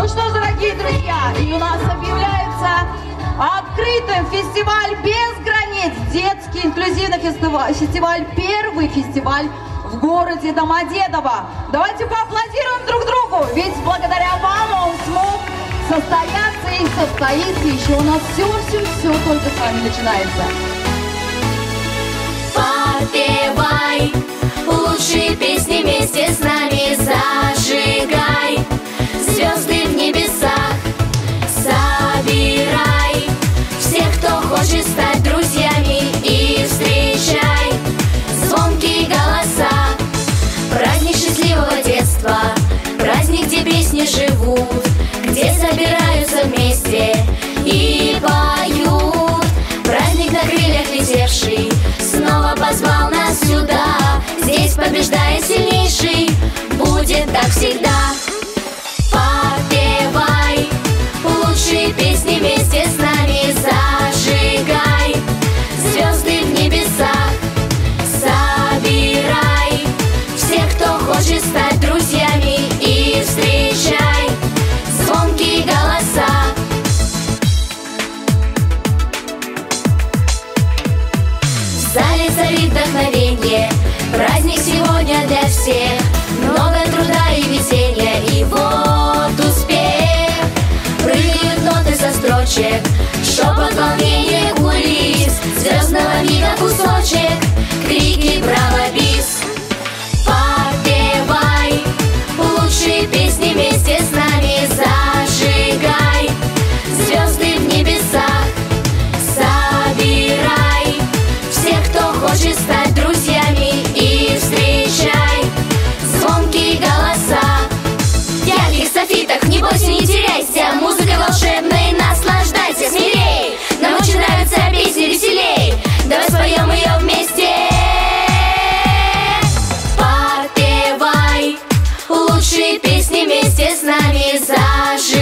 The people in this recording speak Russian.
Ну что ж, дорогие друзья, и у нас объявляется открытым фестиваль без границ, детский инклюзивный фестиваль, первый фестиваль в городе Домодедово. Давайте поаплодируем друг другу, ведь благодаря вам он смог состояться и состоится. Еще у нас все только с вами начинается. Подпевай лучшие песни вместе с нами, зажигай звезды в небесах, собирай всех, кто хочет стать друзьями, и встречай звонкие голоса. Праздник счастливого детства, праздник, где песни живут, где собираются вместе и поют. Праздник на крыльях летевший снова позвал нас сюда. Здесь побеждает сильнейший, будет так всегда. Подпевай лучшие песни вместе с нами, зажигай звезды в небесах, собирай всех, кто хочет стать друзьями, и встречай звонкие голоса. В зале царит вдохновенье, праздник сегодня для всех. Много труда и везения, и вот успех. Прыгают ноты со строчек, шепот волнения кулис, звездного мига кусочек, крики браво бис. Подпевай лучшие песни вместе с нами, зажигай звезды в небесах, собирай всех, кто хочет стать друзьями, и встречай звонкие голоса. В ярких софитах не бойся, не теряйся, музыка волшебная, наслаждайся. Смелей, нам очень нравится песня, веселей, давай споем ее вместе. Подпевай лучшие песни вместе с нами, зажигай